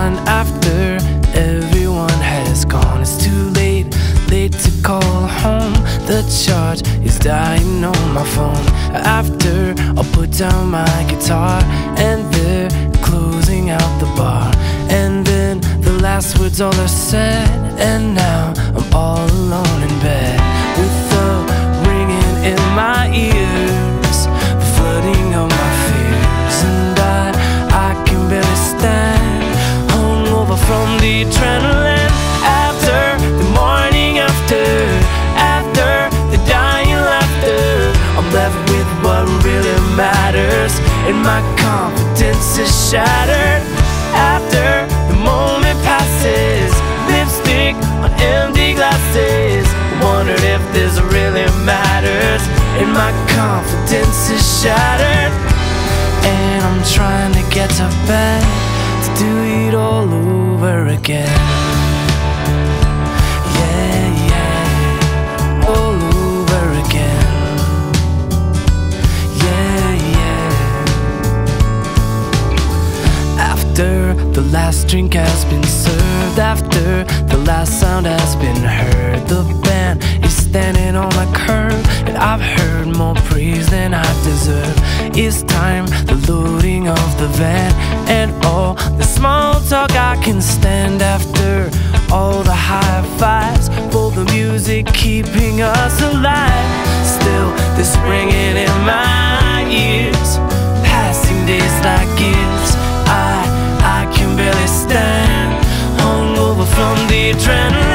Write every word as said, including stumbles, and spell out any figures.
done after everyone has gone. It's too late, late to call home. The charge is dying on my phone. After I put down my guitar and they're closing out the bar, and then the last words all are said, and now I'm all alone in bed with the ringing in my ears, flooding of my fears, and I, I can barely stand, hungover from the adrenaline. After the morning after, after the dying laughter, I'm left with what really matters, and my confidence is shattered. After the moment passes, lipstick on empty glasses, wondered if this really matters, and my confidence is shattered. And I'm trying to get to bed to do it all over again. Yeah, yeah, all over again. Yeah, yeah. After the last drink has been served, after the last sound has been heard, the band is standing on my curb, and I've heard more praise than I deserve. It's time, the loading of the van, and all the small talk I can stand. After all the high fives for the music keeping us alive, still this ringing in my ears, passing days like years. I, I can barely stand, hungover from the adrenaline.